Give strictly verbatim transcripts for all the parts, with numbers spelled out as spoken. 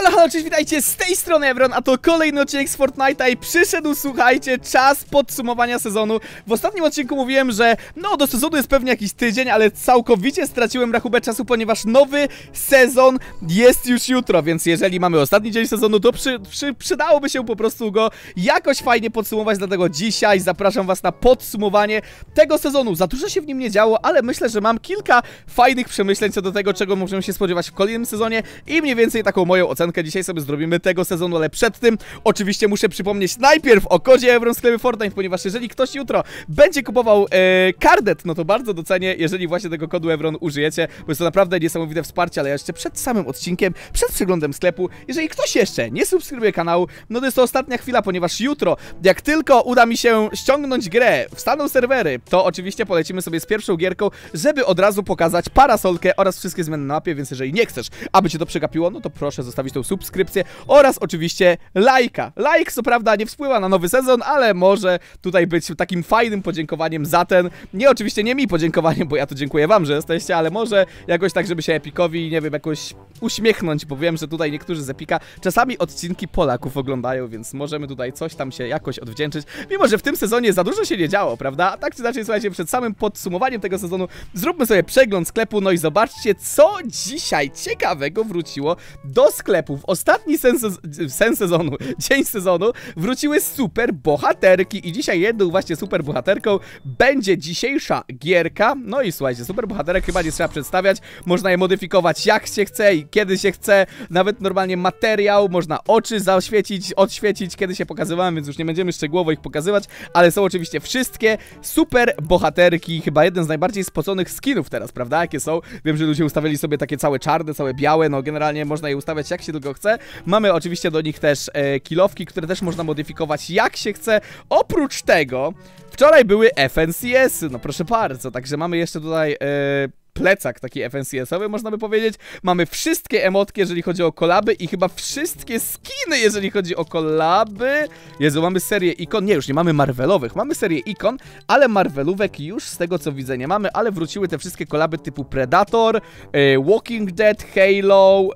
Halo, halo, cześć, witajcie, z tej strony Evron, a to kolejny odcinek z Fortnite'a i przyszedł, słuchajcie, czas podsumowania sezonu. W ostatnim odcinku mówiłem, że no do sezonu jest pewnie jakiś tydzień, ale całkowicie straciłem rachubę czasu, ponieważ nowy sezon jest już jutro, więc jeżeli mamy ostatni dzień sezonu, to przy, przy, przydałoby się po prostu go jakoś fajnie podsumować, dlatego dzisiaj zapraszam was na podsumowanie tego sezonu. Za dużo się w nim nie działo, ale myślę, że mam kilka fajnych przemyśleń co do tego, czego możemy się spodziewać w kolejnym sezonie i mniej więcej taką moją ocenkę dzisiaj sobie zrobimy tego sezonu, ale przed tym oczywiście muszę przypomnieć najpierw o kodzie Evron w sklepie Fortnite, ponieważ jeżeli ktoś jutro będzie kupował e, kardet, no to bardzo docenię, jeżeli właśnie tego kodu Evron użyjecie, bo jest to naprawdę niesamowite wsparcie, ale jeszcze przed samym odcinkiem, przed przeglądem sklepu, jeżeli ktoś jeszcze nie subskrybuje kanału, no to jest to ostatnia chwila, ponieważ jutro, jak tylko uda mi się ściągnąć grę, wstaną serwery, to oczywiście polecimy sobie z pierwszą gierką, żeby od razu pokazać parasolkę oraz wszystkie zmiany na mapie, więc jeżeli nie chcesz, aby cię to przegapiło, no to proszę zostawić tą subskrypcję oraz oczywiście lajka. Like co prawda nie wpływa na nowy sezon, ale może tutaj być takim fajnym podziękowaniem za ten, nie oczywiście nie mi podziękowaniem, bo ja to dziękuję wam, że jesteście, ale może jakoś tak, żeby się Epikowi, nie wiem, jakoś uśmiechnąć, bo wiem, że tutaj niektórzy z Epika czasami odcinki Polaków oglądają, więc możemy tutaj coś tam się jakoś odwdzięczyć, mimo że w tym sezonie za dużo się nie działo, prawda? A tak czy inaczej, słuchajcie, przed samym podsumowaniem tego sezonu zróbmy sobie przegląd sklepu, no i zobaczcie, co dzisiaj ciekawego wróciło do sklepu. W ostatni sen, sen sezonu, dzień sezonu wróciły super bohaterki i dzisiaj jedną właśnie super bohaterką będzie dzisiejsza gierka. No i słuchajcie, super bohaterek chyba nie trzeba przedstawiać, można je modyfikować jak się chce i kiedy się chce, nawet normalnie materiał, można oczy zaświecić, odświecić, kiedy się pokazywałem, więc już nie będziemy szczegółowo ich pokazywać, ale są oczywiście wszystkie super bohaterki, chyba jeden z najbardziej spoconych skinów teraz, prawda, jakie są. Wiem, że ludzie ustawili sobie takie całe czarne, całe białe, no generalnie można je ustawiać jak się tylko chce. Mamy oczywiście do nich też e, kilowki, które też można modyfikować jak się chce. Oprócz tego wczoraj były F N C S-y, no proszę bardzo, także mamy jeszcze tutaj e, plecak taki F N C S-owy, można by powiedzieć. Mamy wszystkie emotki, jeżeli chodzi o kolaby i chyba wszystkie skiny, jeżeli chodzi o kolaby. Jezu, mamy serię ikon, nie, już nie mamy Marvelowych, mamy serię ikon, ale Marvelówek już z tego co widzę nie mamy, ale wróciły te wszystkie kolaby typu Predator, e, Walking Dead, Halo,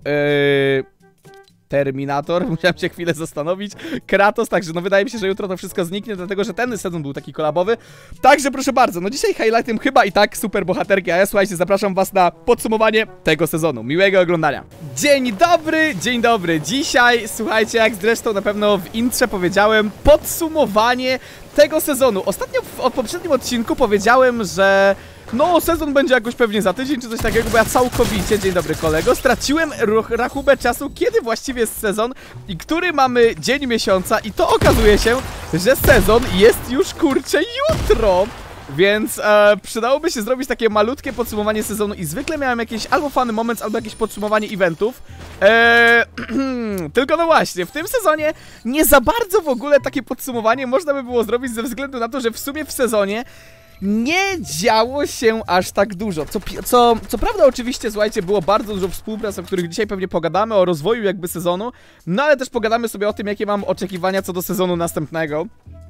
e, Terminator, musiałem się chwilę zastanowić, Kratos, także no wydaje mi się, że jutro to wszystko zniknie, dlatego że ten sezon był taki kolabowy. Także proszę bardzo, no dzisiaj highlightem chyba i tak super bohaterki, a ja słuchajcie, zapraszam was na podsumowanie tego sezonu. Miłego oglądania. Dzień dobry, dzień dobry. Dzisiaj, słuchajcie, jak zresztą na pewno w intrze powiedziałem, podsumowanie tego sezonu. Ostatnio w, w poprzednim odcinku powiedziałem, że no, sezon będzie jakoś pewnie za tydzień, czy coś takiego, bo ja całkowicie, dzień dobry kolego, straciłem rachubę czasu, kiedy właściwie jest sezon i który mamy dzień miesiąca i to okazuje się, że sezon jest już, kurczę, jutro. Więc e, przydałoby się zrobić takie malutkie podsumowanie sezonu i zwykle miałem jakiś albo fun moment, albo jakieś podsumowanie eventów. E, tylko no właśnie, w tym sezonie nie za bardzo w ogóle takie podsumowanie można by było zrobić ze względu na to, że w sumie w sezonie nie działo się aż tak dużo, co, co, co prawda oczywiście, słuchajcie, było bardzo dużo współprac, o których dzisiaj pewnie pogadamy, o rozwoju jakby sezonu, no ale też pogadamy sobie o tym, jakie mam oczekiwania co do sezonu następnego,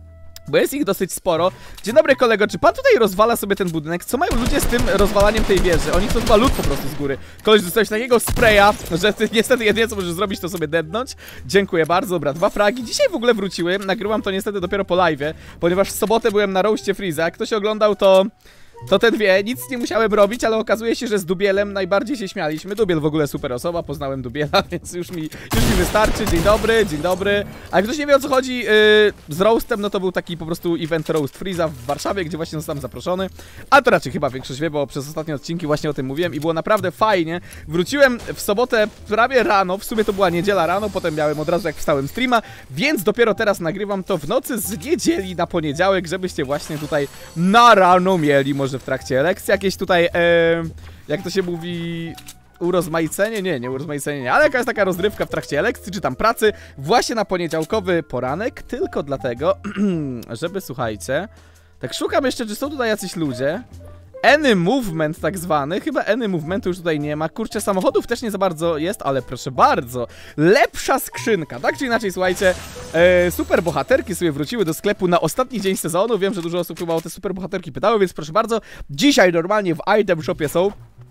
bo jest ich dosyć sporo. Dzień dobry kolego, czy pan tutaj rozwala sobie ten budynek? Co mają ludzie z tym rozwalaniem tej wieży? Oni to chyba lód po prostu z góry. Koleś dostałeś takiego spraya, że ty niestety jedynie co możesz zrobić to sobie deadnąć. Dziękuję bardzo, dobra, dwa fragi. Dzisiaj w ogóle wróciły, nagrywam to niestety dopiero po live'ie, ponieważ w sobotę byłem na roście Freeza. Jak ktoś oglądał to... To ten wie, nic nie musiałem robić, ale okazuje się, że z Dubielem najbardziej się śmialiśmy. Dubiel w ogóle super osoba, poznałem Dubiela, więc już mi, już mi wystarczy. Dzień dobry, dzień dobry. A jak ktoś nie wie o co chodzi yy, z roastem, no to był taki po prostu event Roast Freeza w Warszawie, gdzie właśnie zostałem zaproszony. A to raczej chyba większość wie, bo przez ostatnie odcinki właśnie o tym mówiłem i było naprawdę fajnie. Wróciłem w sobotę prawie rano, w sumie to była niedziela rano, potem miałem od razu jak wstałem streama, więc dopiero teraz nagrywam to w nocy z niedzieli na poniedziałek, żebyście właśnie tutaj na rano mieli może w trakcie lekcji jakieś tutaj, e, jak to się mówi, urozmaicenie? Nie, nie urozmaicenie, nie, ale jakaś taka rozrywka w trakcie lekcji, czy tam pracy, właśnie na poniedziałkowy poranek, tylko dlatego, żeby, słuchajcie, tak szukam jeszcze, czy są tutaj jacyś ludzie. Any movement tak zwany, chyba any movementu już tutaj nie ma, kurczę, samochodów też nie za bardzo jest, ale proszę bardzo, lepsza skrzynka, tak czy inaczej, słuchajcie, e, super bohaterki sobie wróciły do sklepu na ostatni dzień sezonu, wiem, że dużo osób chyba o te super bohaterki pytało, więc proszę bardzo, dzisiaj normalnie w item shopie są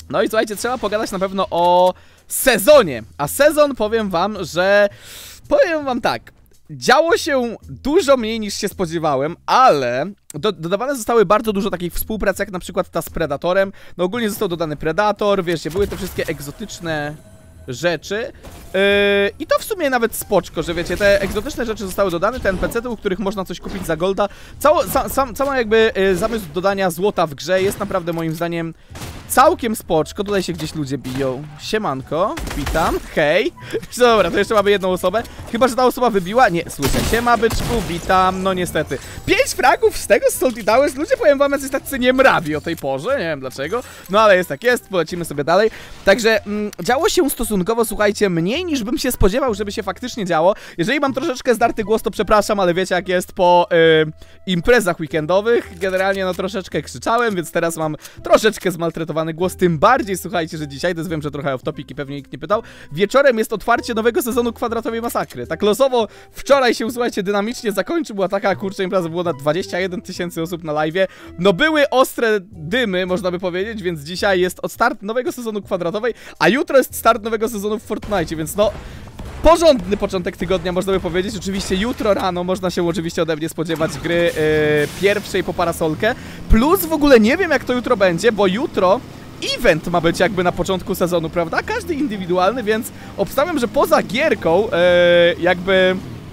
No i słuchajcie, trzeba pogadać na pewno o sezonie. A sezon, powiem wam, że... Powiem wam tak. Działo się dużo mniej niż się spodziewałem, ale do, dodawane zostały bardzo dużo takich współprac, jak na przykład ta z Predatorem. No ogólnie został dodany Predator, wiecie, były te wszystkie egzotyczne rzeczy. Yy, I to w sumie nawet spoczko, że wiecie, te egzotyczne rzeczy zostały dodane, te N P C-ty, u których można coś kupić za golda. Cało, sa, sam, cała jakby yy, zamysł dodania złota w grze jest naprawdę moim zdaniem całkiem spoczko. Tutaj się gdzieś ludzie biją. Siemanko, witam, hej. Dobra, to jeszcze mamy jedną osobę. Chyba że ta osoba wybiła? Nie, słyszę. Siema byczku, witam, no niestety. Pięć fragów z tego z Salty Towers. Ludzie, powiem wam, jacyś tacy nie mrawi o tej porze, nie wiem dlaczego. No ale jest tak jest, polecimy sobie dalej. Także mm, działo się stosunkowo, słuchajcie, mniej niż bym się spodziewał, żeby się faktycznie działo. Jeżeli mam troszeczkę zdarty głos, to przepraszam, ale wiecie jak jest po yy, imprezach weekendowych. Generalnie no troszeczkę krzyczałem, więc teraz mam troszeczkę zmaltretowany głos, tym bardziej, słuchajcie, że dzisiaj, to jest, wiem, że trochę off topic i pewnie nikt nie pytał, wieczorem jest otwarcie nowego sezonu Kwadratowej Masakry. Tak losowo wczoraj się, słuchajcie, dynamicznie zakończył, była taka, kurczę, impreza, było na dwadzieścia jeden tysięcy osób na live'ie. No były ostre dymy, można by powiedzieć, więc dzisiaj jest od start nowego sezonu Kwadratowej, a jutro jest start nowego sezonu w Fortnite, więc no... porządny początek tygodnia, można by powiedzieć. Oczywiście jutro rano można się oczywiście ode mnie spodziewać gry yy, pierwszej po parasolkę. Plus w ogóle nie wiem jak to jutro będzie, bo jutro event ma być jakby na początku sezonu, prawda? Każdy indywidualny, więc obstawiam, że poza gierką yy, jakby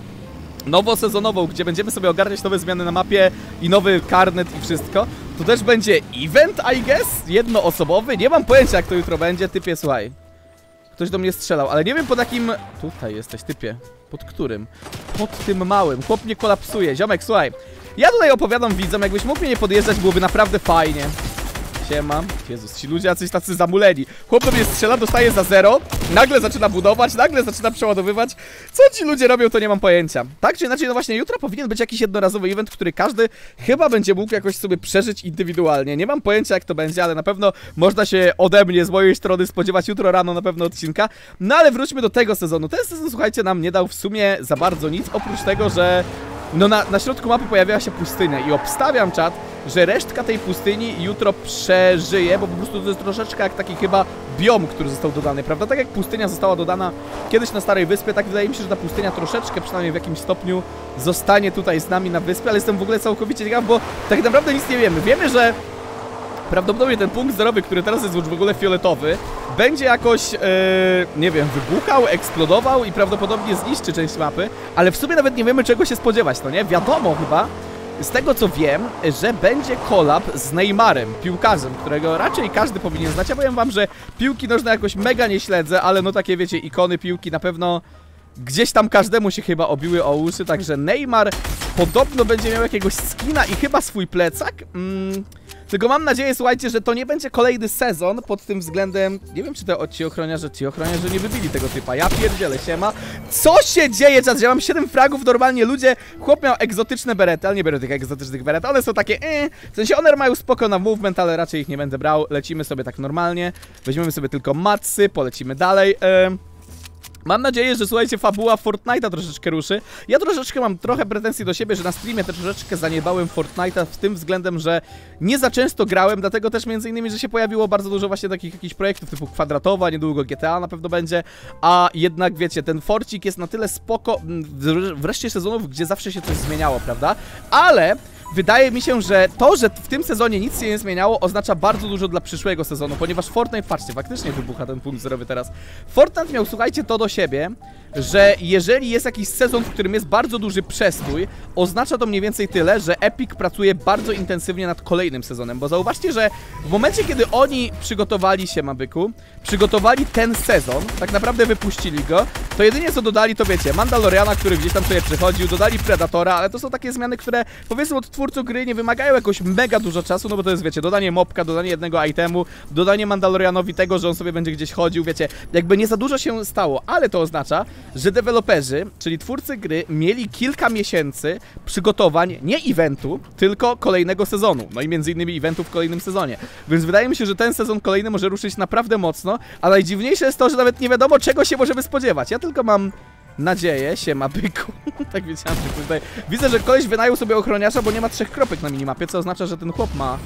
nowosezonową, gdzie będziemy sobie ogarniać nowe zmiany na mapie i nowy karnet i wszystko, to też będzie event, I guess, jednoosobowy. Nie mam pojęcia jak to jutro będzie. Typie, słuchaj, ktoś do mnie strzelał, ale nie wiem pod jakim... Tutaj jesteś, typie. Pod którym? Pod tym małym. Chłop mnie kolapsuje. Ziomek, słuchaj. Ja tutaj opowiadam widzom, jakbyś mógł mnie nie podjeżdżać, byłoby naprawdę fajnie. Siema. Jezus, ci ludzie jacyś tacy zamuleni. Chłop do mnie strzela, dostaje za zero. Nagle zaczyna budować, nagle zaczyna przeładowywać. Co ci ludzie robią, to nie mam pojęcia. Tak czy inaczej, no właśnie jutro powinien być jakiś jednorazowy event, który każdy chyba będzie mógł jakoś sobie przeżyć indywidualnie. Nie mam pojęcia jak to będzie, ale na pewno można się ode mnie, z mojej strony spodziewać jutro rano na pewno odcinka. No ale wróćmy do tego sezonu. Ten sezon, słuchajcie, nam nie dał w sumie za bardzo nic, oprócz tego, że no na, na środku mapy pojawiała się pustynia i obstawiam, czat, że resztka tej pustyni jutro przeżyje, bo po prostu to jest troszeczkę jak taki chyba biom, który został dodany, prawda? Tak jak pustynia została dodana kiedyś na Starej Wyspie, tak wydaje mi się, że ta pustynia troszeczkę, przynajmniej w jakimś stopniu, zostanie tutaj z nami na wyspie, ale jestem w ogóle całkowicie ciekaw, bo tak naprawdę nic nie wiemy. Wiemy, że prawdopodobnie ten punkt zerowy, który teraz jest już w ogóle fioletowy, będzie jakoś, yy, nie wiem, wybuchał, eksplodował i prawdopodobnie zniszczy część mapy, ale w sumie nawet nie wiemy czego się spodziewać, no nie? Wiadomo chyba, z tego co wiem, że będzie collab z Neymarem, piłkarzem, którego raczej każdy powinien znać. Ja powiem wam, że piłki nożne jakoś mega nie śledzę, ale no takie wiecie, ikony piłki na pewno gdzieś tam każdemu się chyba obiły o uszy, także Neymar podobno będzie miał jakiegoś skina i chyba swój plecak. Mm, tylko mam nadzieję, słuchajcie, że to nie będzie kolejny sezon pod tym względem. Nie wiem, czy to ci ochroniarze, ci ochroniarze nie wybili tego typa. Ja pierdzielę, siema. Co się dzieje, czas? Ja mam siedem fragów, normalnie ludzie. Chłop miał egzotyczne berety, ale nie biorę tych egzotycznych beret. One są takie, yy. W sensie one mają spoko na movement, ale raczej ich nie będę brał. Lecimy sobie tak normalnie. Weźmiemy sobie tylko matsy, polecimy dalej. Yy. Mam nadzieję, że słuchajcie, fabuła Fortnite'a troszeczkę ruszy. Ja troszeczkę mam trochę pretensji do siebie, że na streamie też troszeczkę zaniebałem Fortnite'a w tym względem, że nie za często grałem, dlatego też między innymi, że się pojawiło bardzo dużo właśnie takich jakichś projektów typu Kwadratowa, niedługo G T A na pewno będzie, a jednak wiecie, ten Forcik jest na tyle spoko wreszcie sezonów, gdzie zawsze się coś zmieniało, prawda? Ale wydaje mi się, że to, że w tym sezonie nic się nie zmieniało, oznacza bardzo dużo dla przyszłego sezonu, ponieważ Fortnite, patrzcie, faktycznie wybucha ten punkt zerowy teraz. Fortnite miał, słuchajcie, to do siebie, że jeżeli jest jakiś sezon, w którym jest bardzo duży przestój, oznacza to mniej więcej tyle, że Epic pracuje bardzo intensywnie nad kolejnym sezonem, bo zauważcie, że w momencie, kiedy oni przygotowali się, Mabyku, przygotowali ten sezon, tak naprawdę wypuścili go, to jedynie co dodali, to wiecie, Mandaloriana, który gdzieś tam sobie przychodził, dodali Predatora, ale to są takie zmiany, które powiedzmy od twórców gry nie wymagają jakoś mega dużo czasu, no bo to jest, wiecie, dodanie mopka, dodanie jednego itemu, dodanie Mandalorianowi tego, że on sobie będzie gdzieś chodził, wiecie, jakby nie za dużo się stało, ale to oznacza, że deweloperzy, czyli twórcy gry, mieli kilka miesięcy przygotowań, nie eventu, tylko kolejnego sezonu, no i między innymi eventu w kolejnym sezonie, więc wydaje mi się, że ten sezon kolejny może ruszyć naprawdę mocno, a najdziwniejsze jest to, że nawet nie wiadomo czego się możemy spodziewać, ja tylko mam nadzieję, siema byku. Tak wiedziałem, że tutaj... Widzę, że koleś wynajął sobie ochroniarza, bo nie ma trzech kropek na minimapie, co oznacza, że ten chłop ma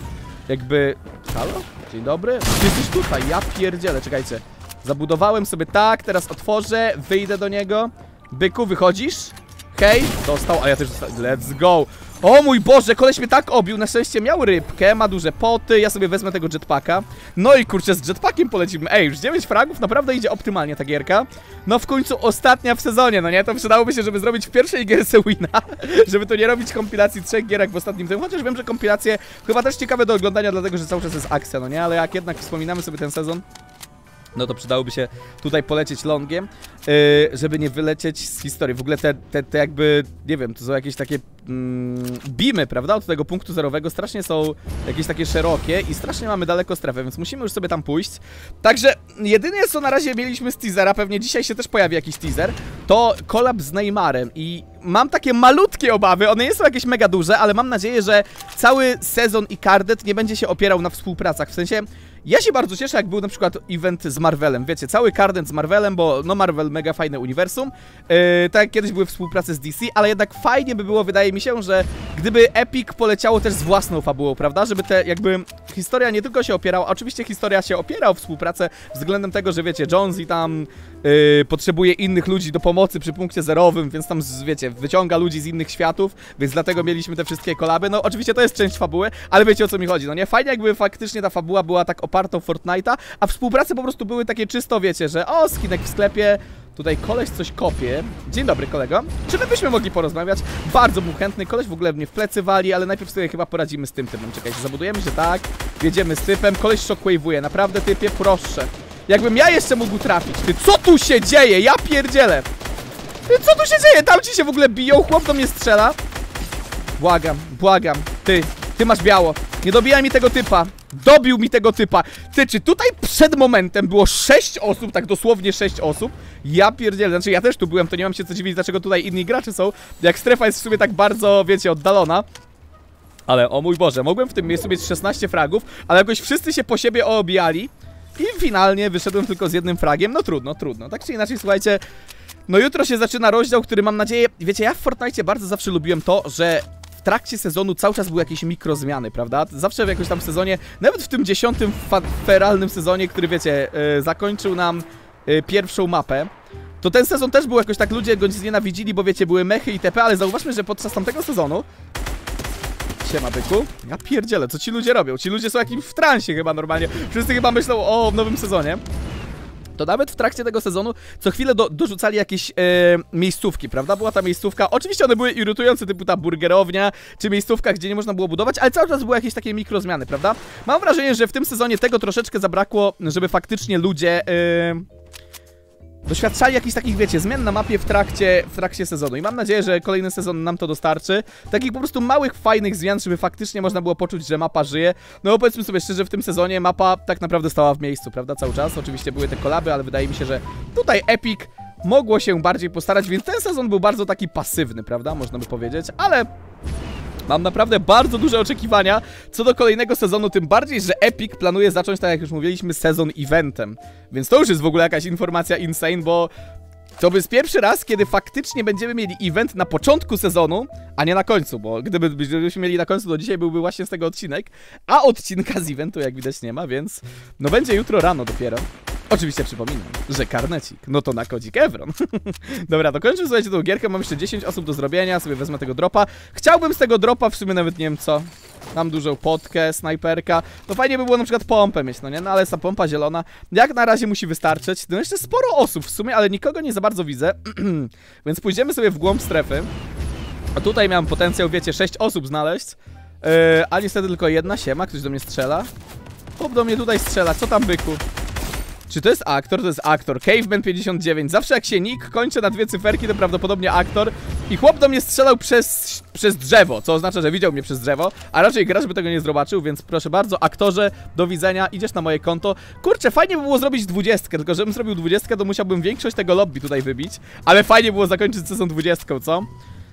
jakby... Halo? Dzień dobry? Ty jesteś tutaj, ja pierdzielę, czekajcie. Zabudowałem sobie tak, teraz otworzę, wyjdę do niego. Byku, wychodzisz? Hej, dostał, a ja też dostałem. Let's go. O mój Boże, koleś mnie tak obił, na szczęście miał rybkę, ma duże poty, ja sobie wezmę tego jetpacka. No i kurczę, z jetpackiem polecimy. Ej, już dziewięć fragów, naprawdę idzie optymalnie ta gierka. No w końcu ostatnia w sezonie, no nie? To przydałoby się, żeby zrobić w pierwszej gierce wina. Żeby to nie robić kompilacji trzech gierek w ostatnim tym. Chociaż wiem, że kompilacje chyba też ciekawe do oglądania, dlatego że cały czas jest akcja, no nie? Ale jak jednak wspominamy sobie ten sezon, no to przydałoby się tutaj polecieć longiem, yy, żeby nie wylecieć z historii. W ogóle te, te, te jakby, nie wiem, to są jakieś takie mm, beamy, prawda? Od tego punktu zerowego strasznie są jakieś takie szerokie i strasznie mamy daleko strefę, więc musimy już sobie tam pójść. Także jedyne, co na razie mieliśmy z teasera, pewnie dzisiaj się też pojawi jakiś teaser, to collab z Neymarem i mam takie malutkie obawy, one nie są jakieś mega duże, ale mam nadzieję, że cały sezon i Cardet nie będzie się opierał na współpracach, w sensie... Ja się bardzo cieszę, jak był na przykład event z Marvelem, wiecie, cały Cardet z Marvelem, bo no Marvel mega fajne uniwersum, yy, tak jak kiedyś były współprace z D C, ale jednak fajnie by było, wydaje mi się, że gdyby Epic poleciało też z własną fabułą, prawda, żeby te jakby historia nie tylko się opierała, oczywiście historia się opiera o współpracę względem tego, że wiecie, Jonesy tam yy, potrzebuje innych ludzi do pomocy przy punkcie zerowym, więc tam, wiecie, wyciąga ludzi z innych światów, więc dlatego mieliśmy te wszystkie kolaby, no oczywiście to jest część fabuły, ale wiecie o co mi chodzi, no nie, fajnie jakby faktycznie ta fabuła była tak opartą Fortnite'a, a współprace po prostu były takie czysto, wiecie, że o, skinek w sklepie, tutaj koleś coś kopie. Dzień dobry, kolego. Czy my byśmy mogli porozmawiać? Bardzo był chętny, koleś w ogóle mnie w plecy wali, ale najpierw sobie chyba poradzimy z tym typem. Czekajcie, zabudujemy się tak, jedziemy z typem, koleś shockwave'uje, naprawdę typie, proszę. Jakbym ja jeszcze mógł trafić, ty, co tu się dzieje? Ja pierdzielę. Ty, co tu się dzieje? Tam ci się w ogóle biją, chłop do mnie strzela. Błagam, błagam, ty, ty masz biało. Nie dobijaj mi tego typa. Dobił mi tego typa. Ty, czy tutaj przed momentem było sześć osób, tak dosłownie sześć osób? Ja pierdzielę, znaczy ja też tu byłem, to nie mam się co dziwić, dlaczego tutaj inni gracze są, jak strefa jest w sumie tak bardzo, wiecie, oddalona. Ale o mój Boże, mogłem w tym miejscu mieć szesnaście fragów, ale jakoś wszyscy się po siebie obijali i finalnie wyszedłem tylko z jednym fragiem. No trudno, trudno. Tak czy inaczej, słuchajcie, no jutro się zaczyna rozdział, który mam nadzieję... Wiecie, ja w Fortnite bardzo zawsze lubiłem to, że w trakcie sezonu cały czas były jakieś mikrozmiany, prawda? Zawsze w jakimś tam sezonie, nawet w tym dziesiątym feralnym sezonie, który wiecie, yy, zakończył nam yy, pierwszą mapę, to ten sezon też był jakoś tak, ludzie go znienawidzili, bo wiecie, były mechy i itp., ale zauważmy, że podczas tamtego sezonu... Siema, byku. Ja pierdzielę, co ci ludzie robią? Ci ludzie są jakimś w transie chyba normalnie. Wszyscy chyba myślą o nowym sezonie. To nawet w trakcie tego sezonu co chwilę do, dorzucali jakieś e, miejscówki, prawda? Była ta miejscówka, oczywiście one były irytujące, typu ta burgerownia, czy miejscówka, gdzie nie można było budować, ale cały czas były jakieś takie mikrozmiany, prawda? Mam wrażenie, że w tym sezonie tego troszeczkę zabrakło, żeby faktycznie ludzie... E, doświadczali jakichś takich, wiecie, zmian na mapie w trakcie, w trakcie sezonu i mam nadzieję, że kolejny sezon nam to dostarczy. Takich po prostu małych, fajnych zmian, żeby faktycznie można było poczuć, że mapa żyje. No bo powiedzmy sobie szczerze, w tym sezonie mapa tak naprawdę stała w miejscu, prawda, cały czas. Oczywiście były te kolaby, ale wydaje mi się, że tutaj Epic mogło się bardziej postarać, więc ten sezon był bardzo taki pasywny, prawda, można by powiedzieć, ale... Mam naprawdę bardzo duże oczekiwania co do kolejnego sezonu, tym bardziej, że Epic planuje zacząć, tak jak już mówiliśmy, sezon eventem. Więc to już jest w ogóle jakaś informacja insane, bo to jest pierwszy raz, kiedy faktycznie będziemy mieli event na początku sezonu, a nie na końcu, bo gdyby, gdybyśmy mieli na końcu, to dzisiaj byłby właśnie z tego odcinek, a odcinka z eventu jak widać nie ma, więc no będzie jutro rano dopiero. Oczywiście przypominam, że karnecik, no to na kodzik Evron. Dobra, dokończmy, słuchajcie, tą gierkę, mam jeszcze dziesięć osób do zrobienia, sobie wezmę tego dropa. Chciałbym z tego dropa w sumie nawet nie wiem co. Mam dużą potkę, snajperka. No fajnie by było na przykład pompę mieć, no nie? No ale ta pompa zielona jak na razie musi wystarczyć. No jeszcze sporo osób w sumie, ale nikogo nie za bardzo widzę. Więc pójdziemy sobie w głąb strefy. A tutaj miałem potencjał, wiecie, sześć osób znaleźć. Yy, a niestety tylko jedna, siema, ktoś do mnie strzela. Chłop do mnie tutaj strzela, co tam, byku? Czy to jest aktor? To jest aktor. Caveman pięćdziesiąt dziewięć. Zawsze jak się nick kończy na dwie cyferki, to prawdopodobnie aktor. I chłop do mnie strzelał przez, przez drzewo, co oznacza, że widział mnie przez drzewo. A raczej gracz by tego nie zobaczył, więc proszę bardzo, aktorze, do widzenia, idziesz na moje konto. Kurczę, fajnie by było zrobić dwudziestkę, tylko żebym zrobił dwudziestkę, to musiałbym większość tego lobby tutaj wybić. Ale fajnie było zakończyć sezon dwudziestką, co?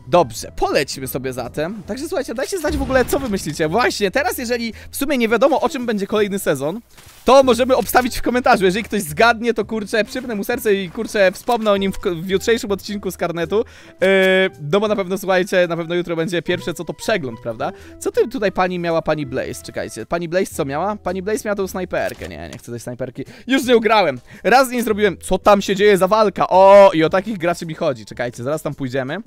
Dobrze, polećmy sobie zatem. Także słuchajcie, dajcie znać w ogóle, co wy myślicie. Właśnie, teraz jeżeli w sumie nie wiadomo, o czym będzie kolejny sezon, to możemy obstawić w komentarzu. Jeżeli ktoś zgadnie, to kurczę, przypnę mu serce i kurczę, wspomnę o nim w, w jutrzejszym odcinku z Karnetu. Yy, no bo na pewno, słuchajcie, na pewno jutro będzie pierwsze, co to przegląd, prawda? Co ty tutaj pani miała, pani Blaze? Czekajcie, pani Blaze co miała? Pani Blaze miała tą snajperkę. Nie, nie chcę tej snajperki. Już nie ugrałem. Raz nie zrobiłem. Co tam się dzieje za walka? O, i o takich graczy mi chodzi. Czekajcie, zaraz tam pójdziemy.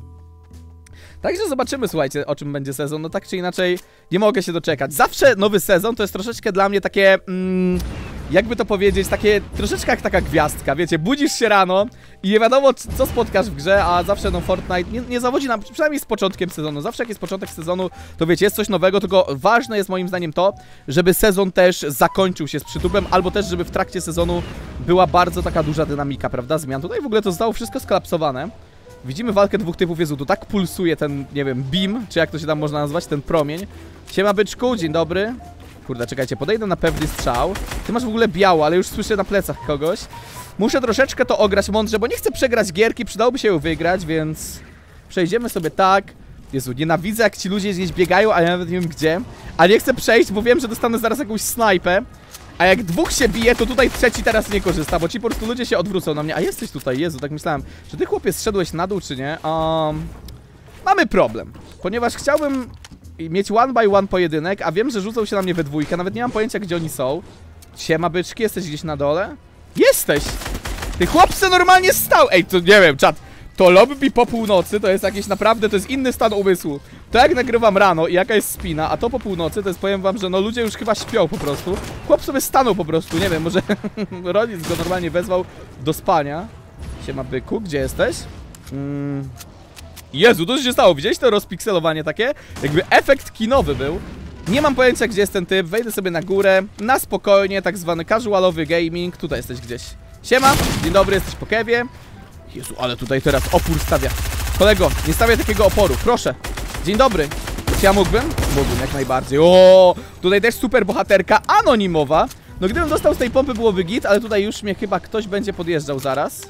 Także zobaczymy, słuchajcie, o czym będzie sezon. No tak czy inaczej, nie mogę się doczekać. Zawsze nowy sezon to jest troszeczkę dla mnie takie, mm, jakby to powiedzieć, takie troszeczkę jak taka gwiazdka, wiecie, budzisz się rano i nie wiadomo, co spotkasz w grze, a zawsze no Fortnite nie, nie zawodzi nam, przynajmniej z początkiem sezonu. Zawsze jak jest początek sezonu, to wiecie, jest coś nowego, tylko ważne jest moim zdaniem to, żeby sezon też zakończył się z przytupem, albo też, żeby w trakcie sezonu była bardzo taka duża dynamika, prawda, zmian. Tutaj w ogóle to zostało wszystko skolapsowane. Widzimy walkę dwóch typów, Jezu, tu tak pulsuje ten, nie wiem, beam, czy jak to się tam można nazwać, ten promień. Siema byczku, dzień dobry. Kurde, czekajcie, podejdę na pewny strzał. Ty masz w ogóle biało, ale już słyszę na plecach kogoś. Muszę troszeczkę to ograć mądrze, bo nie chcę przegrać gierki, przydałoby się ją wygrać, więc przejdziemy sobie tak. Jezu, nienawidzę jak ci ludzie gdzieś biegają, a ja nawet nie wiem gdzie. A nie chcę przejść, bo wiem, że dostanę zaraz jakąś snajpę. A jak dwóch się bije, to tutaj trzeci teraz nie korzysta, bo ci po prostu ludzie się odwrócą na mnie. A jesteś tutaj, Jezu, tak myślałem. Czy ty, chłopie, zszedłeś na dół, czy nie? Um, mamy problem, ponieważ chciałbym mieć one by one pojedynek, a wiem, że rzucą się na mnie we dwójkę. Nawet nie mam pojęcia, gdzie oni są. Siema byczki, jesteś gdzieś na dole? Jesteś! Ty chłopcze normalnie stał! Ej, to nie wiem, czat. To lobby po północy to jest jakieś naprawdę, to jest inny stan umysłu. To jak nagrywam rano i jaka jest spina, a to po północy to jest, powiem wam, że no ludzie już chyba śpią po prostu. Chłop sobie stanął po prostu, nie wiem, może rodzic go normalnie wezwał do spania. Siema byku, gdzie jesteś? Mm. Jezu, to się stało, widziałeś to rozpikselowanie takie? Jakby efekt kinowy był. Nie mam pojęcia, gdzie jest ten typ, wejdę sobie na górę, na spokojnie, tak zwany casualowy gaming. Tutaj jesteś gdzieś. Siema, dzień dobry, jesteś po kewie. Jezu, ale tutaj teraz opór stawia. Kolego, nie stawiaj takiego oporu, proszę. Dzień dobry. Czy ja mógłbym? Mógłbym, jak najbardziej. O, tutaj też super bohaterka anonimowa. No gdybym dostał z tej pompy, byłoby git, ale tutaj już mnie chyba ktoś będzie podjeżdżał zaraz.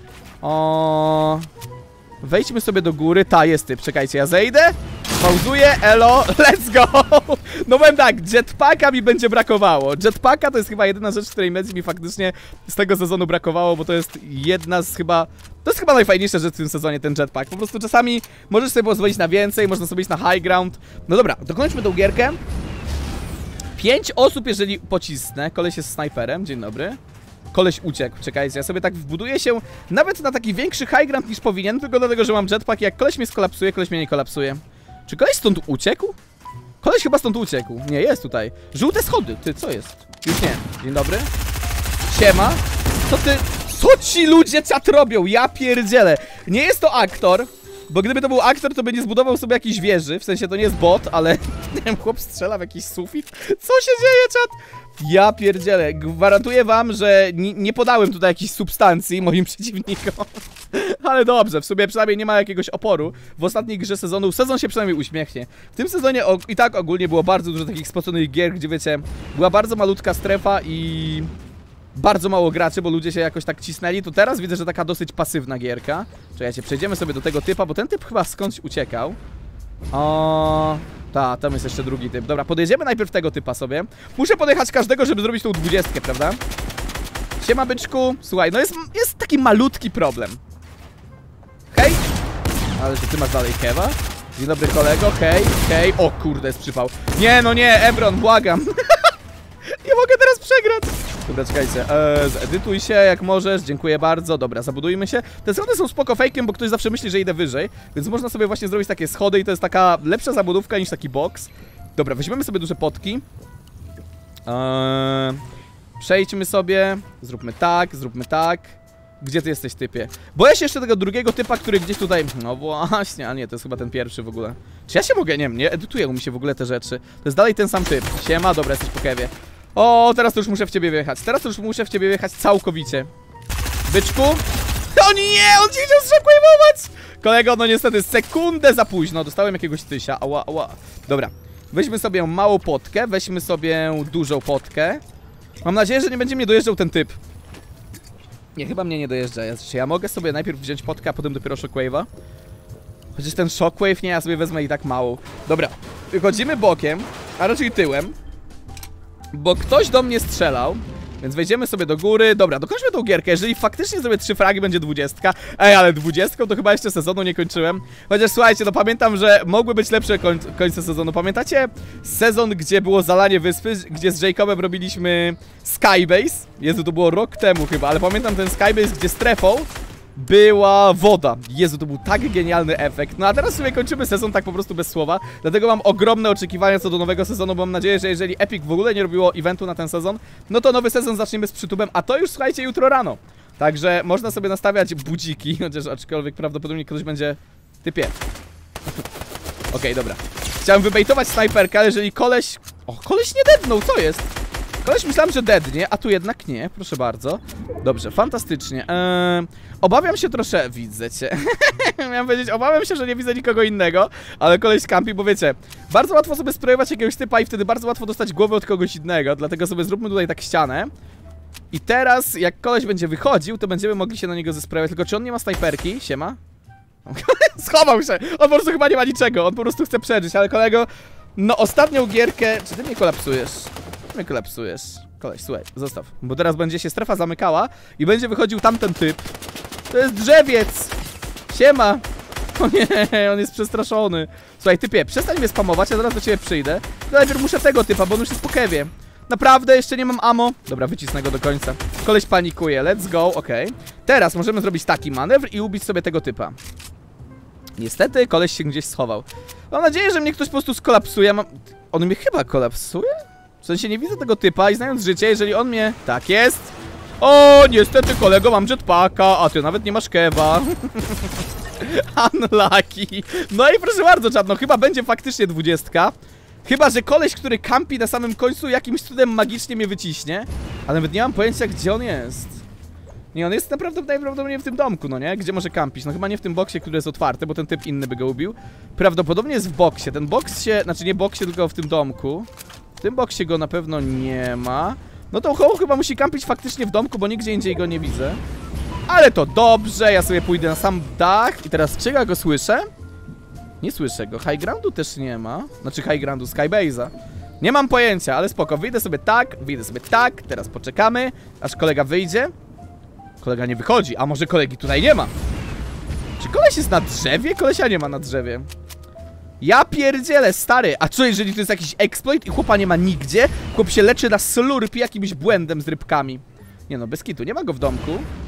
O, wejdźmy sobie do góry. Ta, jest typ, czekajcie, ja zejdę. Pauzuję, elo, let's go. No powiem tak, jetpacka mi będzie brakowało. Jetpacka to jest chyba jedyna rzecz, której Medzi mi faktycznie z tego sezonu brakowało, bo to jest jedna z chyba... To jest chyba najfajniejsza rzecz w tym sezonie, ten jetpack. Po prostu czasami możesz sobie pozwolić na więcej, można sobie iść na high ground. No dobra, dokończmy tą gierkę. Pięć osób, jeżeli pocisnę. Koleś jest snajperem, dzień dobry. Koleś uciekł, czekajcie, ja sobie tak wbuduję się nawet na taki większy high ground niż powinien, tylko dlatego, że mam jetpack. Jak koleś mnie skolapsuje, koleś mnie nie kolapsuje. Czy koleś stąd uciekł? Koleś chyba stąd uciekł. Nie, jest tutaj. Żółte schody, ty, co jest? Już nie. Dzień dobry. Siema. Co ty... Co ci ludzie czat robią? Ja pierdzielę. Nie jest to aktor, bo gdyby to był aktor, to by nie zbudował sobie jakiejś wieży. W sensie to nie jest bot, ale... Nie wiem, chłop strzela w jakiś sufit. Co się dzieje, czat? Ja pierdzielę. Gwarantuję wam, że nie podałem tutaj jakiejś substancji moim przeciwnikom. Ale dobrze, w sumie przynajmniej nie ma jakiegoś oporu. W ostatniej grze sezonu, sezon się przynajmniej uśmiechnie. W tym sezonie o, i tak ogólnie było bardzo dużo takich spoconych gier, gdzie wiecie, była bardzo malutka strefa i... bardzo mało graczy, bo ludzie się jakoś tak cisnęli. To teraz widzę, że taka dosyć pasywna gierka. Czekajcie, przejdziemy sobie do tego typa, bo ten typ chyba skądś uciekał. O, ta, tam jest jeszcze drugi typ. Dobra, podjedziemy najpierw tego typa sobie. Muszę podjechać każdego, żeby zrobić tą dwudziestkę, prawda? Siema byczku. Słuchaj, no jest, jest taki malutki problem. Hej. Ale że ty masz dalej kewa? Dzień dobry kolego, hej, hej. O kurde, jest przypał. Nie, no nie, Ebron, błagam. Nie mogę teraz przegrać. Dobra, czekajcie, eee, zedytuj się jak możesz, dziękuję bardzo. Dobra, zabudujmy się. Te schody są spoko fejkiem, bo ktoś zawsze myśli, że idę wyżej. Więc można sobie właśnie zrobić takie schody i to jest taka lepsza zabudówka niż taki box. Dobra, weźmiemy sobie duże potki. eee, Przejdźmy sobie. Zróbmy tak, zróbmy tak. Gdzie ty jesteś, typie? Boję się jeszcze tego drugiego typa, który gdzieś tutaj... No właśnie, a nie, to jest chyba ten pierwszy w ogóle. Czy ja się mogę, nie wiem, nie edytują mi się w ogóle te rzeczy. To jest dalej ten sam typ. Siema, dobra, jesteś po kewie. O, teraz to już muszę w ciebie wjechać. Teraz to już muszę w ciebie wjechać całkowicie. Byczku? O nie, on ci chciał zszekujmować! Kolego, no niestety, sekundę za późno. Dostałem jakiegoś tysia, ała, ała. Dobra, weźmy sobie małą potkę, weźmy sobie dużą potkę. Mam nadzieję, że nie będzie mnie dojeżdżał ten typ. Nie, chyba mnie nie dojeżdża. Czy ja mogę sobie najpierw wziąć potkę, a potem dopiero shockwave'a? Chociaż ten shockwave, nie, ja sobie wezmę i tak mało. Dobra, wychodzimy bokiem, a raczej tyłem, bo ktoś do mnie strzelał. Więc wejdziemy sobie do góry. Dobra, dokończmy tą gierkę. Jeżeli faktycznie zrobię trzy fragi, będzie dwudziestka. Ej, ale dwudziestką to chyba jeszcze sezonu nie kończyłem. Chociaż słuchajcie, no pamiętam, że mogły być lepsze koń końce sezonu. Pamiętacie sezon, gdzie było zalanie wyspy, gdzie z Jacobem robiliśmy Skybase? Jezu, to było rok temu chyba, ale pamiętam ten Skybase, gdzie strefą była woda. Jezu, to był tak genialny efekt. No a teraz sobie kończymy sezon tak po prostu bez słowa. Dlatego mam ogromne oczekiwania co do nowego sezonu, bo mam nadzieję, że jeżeli Epic w ogóle nie robiło eventu na ten sezon, no to nowy sezon zaczniemy z przytupem, a to już słuchajcie jutro rano. Także można sobie nastawiać budziki, chociaż aczkolwiek prawdopodobnie ktoś będzie... Typie. Okej, okay, dobra. Chciałem wybejtować snajperkę, ale jeżeli koleś... O, koleś nie dednął, co jest? Koleś myślałem, że dednie, a tu jednak nie, proszę bardzo. Dobrze, fantastycznie. eee, Obawiam się trosze... Widzę cię. Miałem powiedzieć, obawiam się, że nie widzę nikogo innego. Ale koleś campi, bo wiecie, bardzo łatwo sobie sprayować jakiegoś typa i wtedy bardzo łatwo dostać głowę od kogoś innego. Dlatego sobie zróbmy tutaj tak ścianę. I teraz, jak koleś będzie wychodził, to będziemy mogli się na niego zesprayować. Tylko czy on nie ma snajperki? Siema. Schował się. On po prostu chyba nie ma niczego. On po prostu chce przeżyć, ale kolego... No ostatnią gierkę... Czy ty mnie kolapsujesz? mnie kolapsujesz. Koleś, słuchaj, zostaw. Bo teraz będzie się strefa zamykała i będzie wychodził tamten typ. To jest drzewiec! Siema! O nie, on jest przestraszony. Słuchaj, typie, przestań mnie spamować, ja zaraz do ciebie przyjdę. To najpierw muszę tego typa, bo on już jest po kewie. Naprawdę, jeszcze nie mam ammo. Dobra, wycisnę go do końca. Koleś panikuje, let's go, okej. Okay. Teraz możemy zrobić taki manewr i ubić sobie tego typa. Niestety, koleś się gdzieś schował. Mam nadzieję, że mnie ktoś po prostu skolapsuje. Mam... On mnie chyba kolapsuje? W sensie nie widzę tego typa i znając życie, jeżeli on mnie... Tak jest. O, niestety kolego, mam jetpacka, a ty nawet nie masz kewa. Unlucky. No i proszę bardzo, czad, no chyba będzie faktycznie dwudziestka. Chyba że koleś, który kampi na samym końcu, jakimś cudem magicznie mnie wyciśnie. Ale nawet nie mam pojęcia, gdzie on jest. Nie, on jest naprawdę najprawdopodobniej w tym domku, no nie? Gdzie może kampić? No chyba nie w tym boksie, który jest otwarty, bo ten typ inny by go ubił. Prawdopodobnie jest w boksie. Ten boks się, znaczy nie boksie, tylko w tym domku. W tym boksie go na pewno nie ma. No to Hołd chyba musi kampić faktycznie w domku, bo nigdzie indziej go nie widzę. Ale to dobrze, ja sobie pójdę na sam dach. I teraz czy ja go słyszę? Nie słyszę go. High groundu też nie ma. Znaczy high groundu, Skybase'a. Nie mam pojęcia, ale spoko. Wyjdę sobie tak, wyjdę sobie tak. Teraz poczekamy, aż kolega wyjdzie. Kolega nie wychodzi, a może kolegi tutaj nie ma? Czy koleś jest na drzewie? Kolesia nie ma na drzewie. Ja pierdzielę, stary. A co jeżeli to jest jakiś exploit i chłopa nie ma nigdzie? Chłop się leczy na slurpie jakimś błędem z rybkami. Nie no, bez kitu, nie ma go w domku.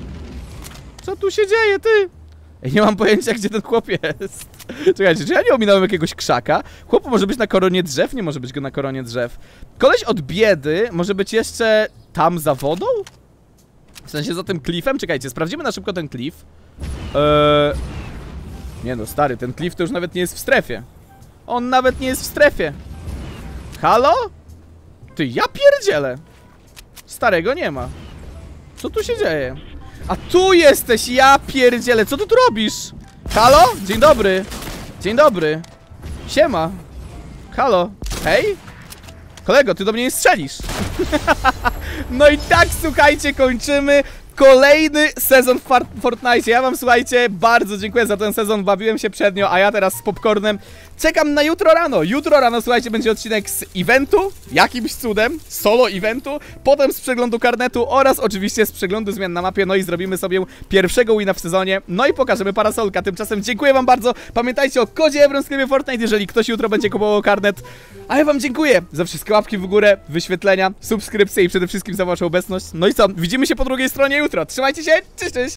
Co tu się dzieje, ty? Ja nie mam pojęcia, gdzie ten chłop jest. Czekajcie, czy ja nie ominąłem jakiegoś krzaka? Chłop może być na koronie drzew? Nie może być go na koronie drzew. Koleś od biedy może być jeszcze tam za wodą? W sensie za tym klifem? Czekajcie, sprawdzimy na szybko ten klif. Eee... Nie no, stary, ten klif to już nawet nie jest w strefie. On nawet nie jest w strefie. Halo? Ty, ja pierdzielę. Starego nie ma. Co tu się dzieje? A tu jesteś, ja pierdzielę. Co ty tu robisz? Halo? Dzień dobry. Dzień dobry. Siema. Halo. Hej? Kolego, ty do mnie nie strzelisz. No i tak, słuchajcie, kończymy kolejny sezon w Fortnite. Ja wam, słuchajcie, bardzo dziękuję za ten sezon. Bawiłem się przednio, a ja teraz z popcornem czekam na jutro rano. Jutro rano, słuchajcie, będzie odcinek z eventu, jakimś cudem, solo eventu, potem z przeglądu karnetu oraz oczywiście z przeglądu zmian na mapie. No i zrobimy sobie pierwszego wina w sezonie. No i pokażemy parasolka. Tymczasem dziękuję wam bardzo. Pamiętajcie o kodzie Ebron w sklepie Fortnite, jeżeli ktoś jutro będzie kupował karnet. A ja wam dziękuję za wszystkie łapki w górę, wyświetlenia, subskrypcje i przede wszystkim za waszą obecność. No i co? Widzimy się po drugiej stronie jutro. Trzymajcie się, cześć, cześć!